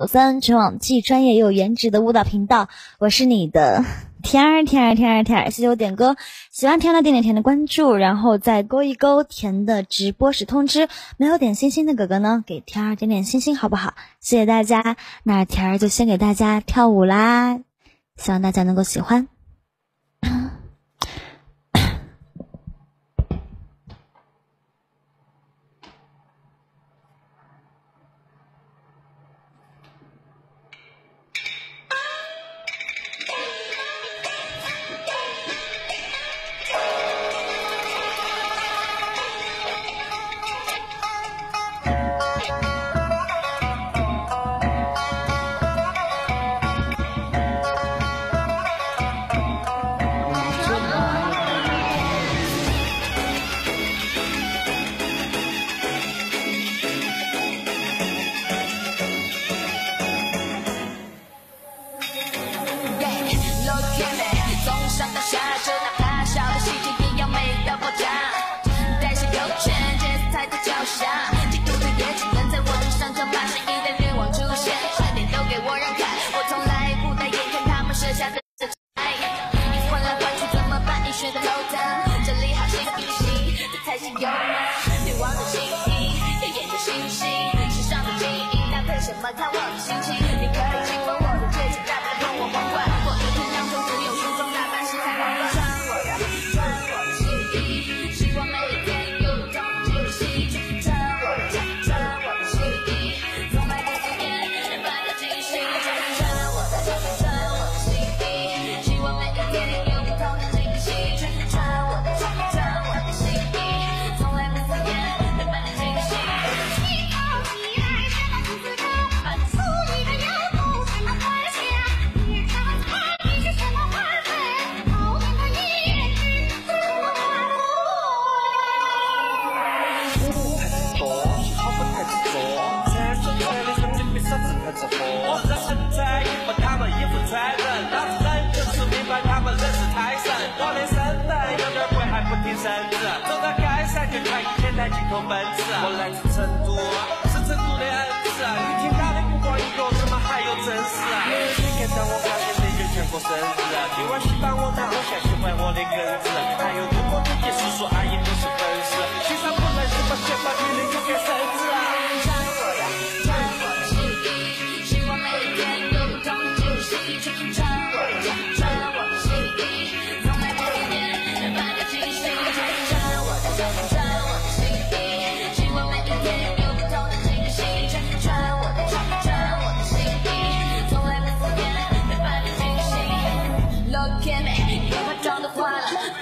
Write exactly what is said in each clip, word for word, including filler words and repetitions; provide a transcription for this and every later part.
三全网既专业又有颜值的舞蹈频道，我是你的甜儿甜儿甜儿甜儿，谢谢我点歌，喜欢甜的点点甜的关注，然后再勾一勾甜的直播时通知，没有点星星的哥哥呢，给甜儿点点星星好不好？谢谢大家，那甜儿就先给大家跳舞啦，希望大家能够喜欢。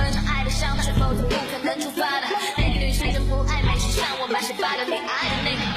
否则不可能出发的。那个女生真不爱美，是像我满是发的，你爱的那个。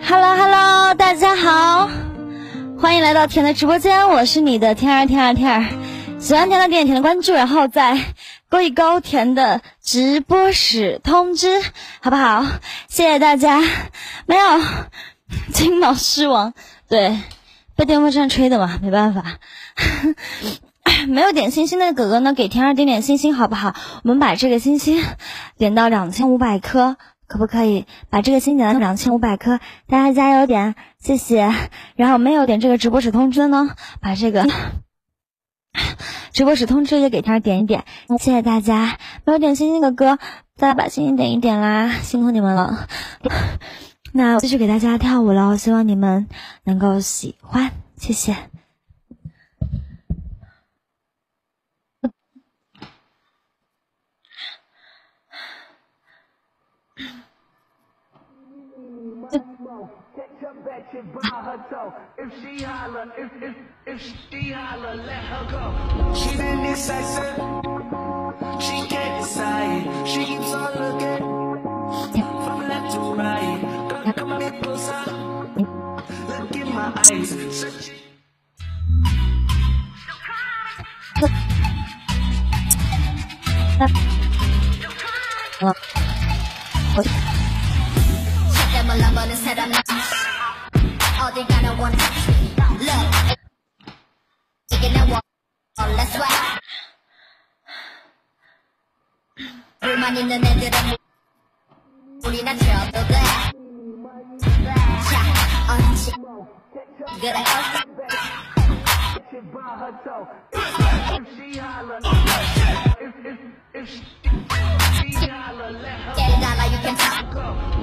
Hello Hello， 大家好，欢迎来到甜的直播间，我是你的天儿天儿天儿。喜欢甜的点点甜的关注，然后再勾一勾甜的直播室通知，好不好？谢谢大家。没有金毛狮王，对，被电风扇吹的嘛，没办法。没有点星星的哥哥呢，给甜儿点点星星好不好？我们把这个星星点到两千五百颗。可不可以把这个星点到两千五百颗？大家加油点，谢谢。然后没有点这个直播室通知的呢，把这个直播室通知也给他点一点，谢谢大家。没有点星星的歌，大家把星星点一点啦，辛苦你们了。那我继续给大家跳舞了，希望你们能够喜欢，谢谢。 If she holler, if if if she holler, let her go. She's indecisive. She can't decide. She keeps on looking from left to right. Come a bit closer. Look in my eyes. Searching. 어딜 가나 원해 Look 이게 내 원 Let's ride 불만 있는 애들은 우리나 쳐도 돼 자 어찌 그래 어찌 Get it out like you can talk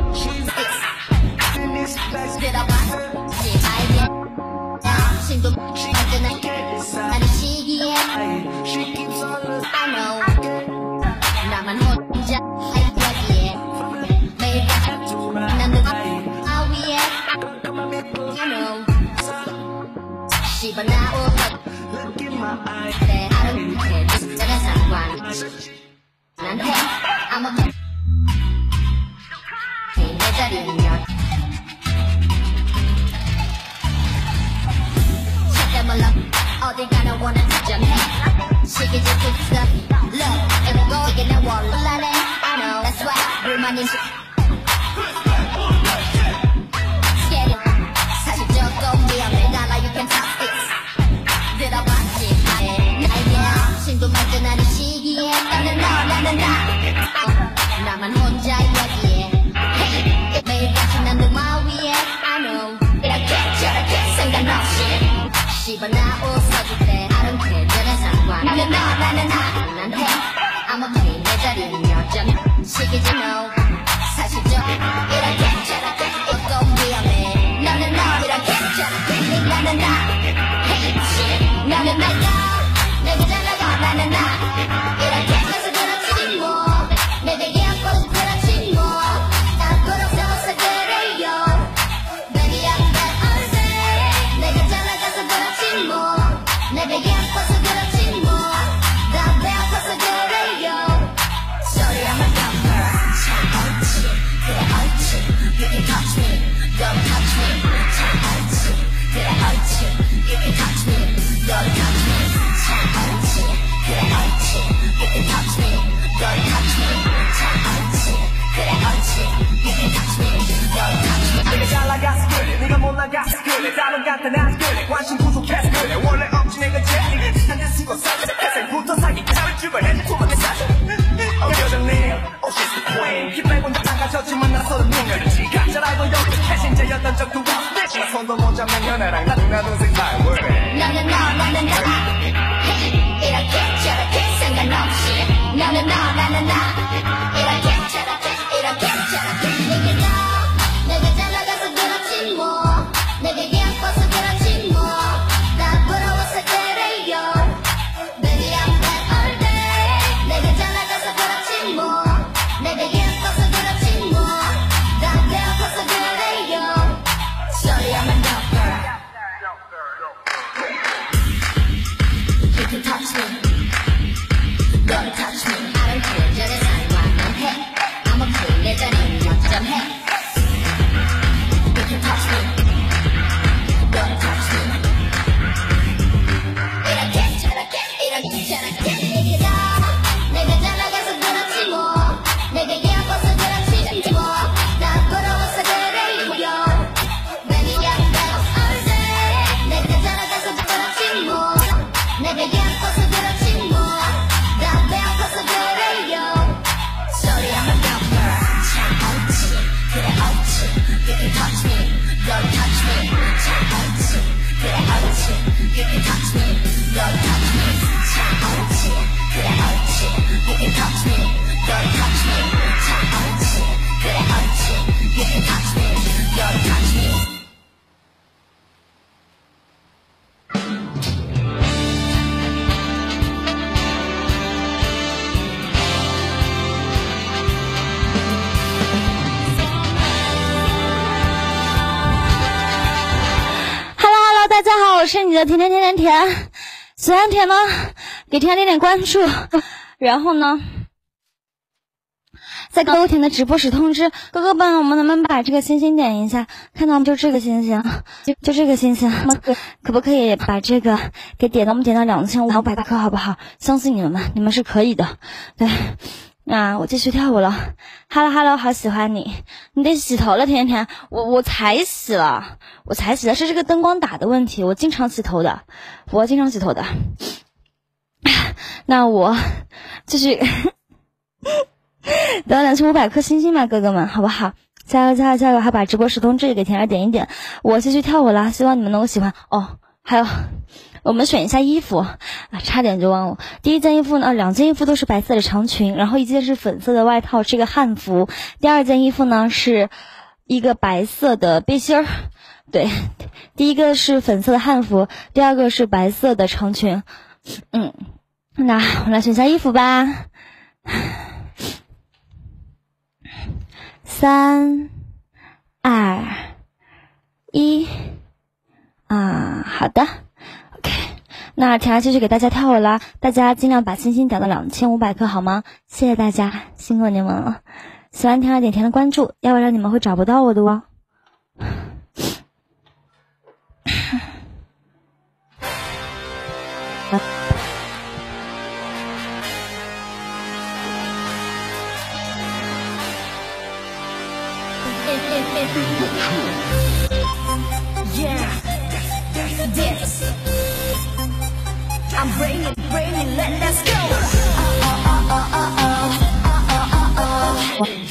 들어봐 신도 언제나 나는 시기에 I know 나만 혼자 이야기에 매일 난 누가 아 위에 I know 씹어나오 내 아름답게 진짜가 상관 난 해 아무 내 자리면 어딜 가나 원한 특정해 시기 짓고 있어 Look 이거 이게 내 원란해 I know That's why 불만인 시 Scary 사실 조금 위험해 나라 you can top this 들어봤지 나에게 신도맞은 않은 시기에 나는 너 나는 나 나만 혼자 이야기해 Hey 매일 같이 난 누마 위에 I know 이렇게 저렇게 상관없이 씹어나 웃어줄 때 아름답게 전에 상관 나는 너 나는 나 난 해 아무튼 내 자리는 여전 시기지 no 사실 좀 이렇게 저렇게 조금 위험해 너는 너 이렇게 저렇게 나는 나 Hey shit 너는 날 너 내게 잘나가 나는 나 이렇게 해서 그렇지 뭐 내게 예뻐서 그렇지 뭐 앞으로 세워서 그래요 Baby I'm that all day 내가 잘나가서 그렇지 뭐 내가 예뻐서 그렇지 뭐 나 배고파서 그래요 Sorry I'm a number 참 옳지 그래 옳지 You can touch me Don't touch me 참 옳지 그래 옳지 You can touch me Don't touch me 참 옳지 그래 옳지 You can touch me Don't touch me 참 옳지 그래 옳지 You can touch me Don't touch me 내가 잘 나가서 그래 네가 못 나가서 그래 다른 간단하지 그래 관심 부족해서 그래 원래 없지 내가 제일 지난 쓰고 살자 태생부터 사기감을 주변에 도망에 사자 여전히 Oh she's the queen 키 빼곤 다 나가졌지만 나 서로 능력이지 각자라고 여기 패신자였던 적도 없네 나 손도 못 잡는 연애랑 나누나 동생 my word 너는 너 나는 나 Hey 이렇게 저렇게 상관없이 너는 너 나는 나 이렇게 저렇게 이렇게 저렇게 내게 너 내가 잘 나가서 그렇지 뭐 내게 예뻐서 그렇지 뭐 나 부러워서 그래요 Baby I'm that all day 내가 잘 나가서 그렇지 뭐 내가 예뻐서 그렇지 뭐 나 배고파서 그래요 Sorry I'm a number You can touch me Don't touch me I don't care 전에 상관은 해 아무튼 내 자리는 역점해 You can touch You can touch me, don't touch me. 자 옳지, 그래 옳지. You can touch me, don't touch me. 자 옳지, 그래 옳지. You can touch me, don't touch me. 大家好，我是你的甜甜甜甜甜，喜欢甜呢，给甜甜点点关注，然后呢，在哥哥甜的直播时通知哥哥们，我们能不能把这个星星点一下？看到吗？就这个星星，就就这个星星，可不可以把这个给点到？我们点到两千五百颗，好不好？相信你们吧，你们是可以的。对，那我继续跳舞了。Hello Hello， 好喜欢你，你得洗头了，甜甜。我我才洗了，我才洗的，是这个灯光打的问题。我经常洗头的，我经常洗头的。那我继续得到两千五百颗星星吧，哥哥们，好不好？加油加油加油！还把直播时通知也给甜儿点一点。我继续跳舞了，希望你们能够喜欢哦。还有，我们选一下衣服啊，差点就忘了。第一件衣服呢，两件衣服都是白色的长裙，然后一件是粉色的外套，是一个汉服。第二件衣服呢是一个白色的背心儿，对，第一个是粉色的汉服，第二个是白色的长裙。嗯，那我们来选一下衣服吧。三、二、一。啊，好的 ，OK， 那甜儿继续给大家跳舞啦，大家尽量把星星点到两千五百颗好吗？谢谢大家，辛苦你们了。喜欢甜儿点甜的关注，要不然你们会找不到我的哦。 This I'm bringing, bringing, let, let's go. Oh, oh, oh, oh, oh, oh, oh, oh, oh, oh.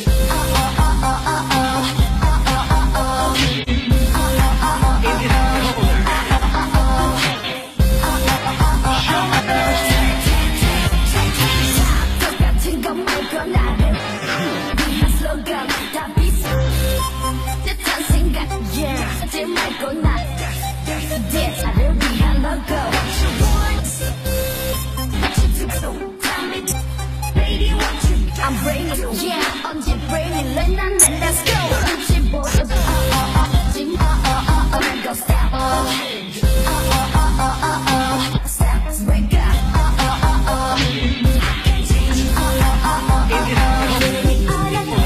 I'm bringing, yeah, I'm just bringing, let, let, let's go. Oh, oh, oh, oh, oh, oh, go step. Oh, oh, oh, oh, oh, oh, step, break up. Oh, oh, oh, oh, I can change. Oh, oh, oh, oh, oh,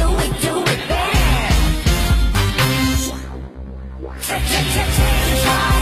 Let's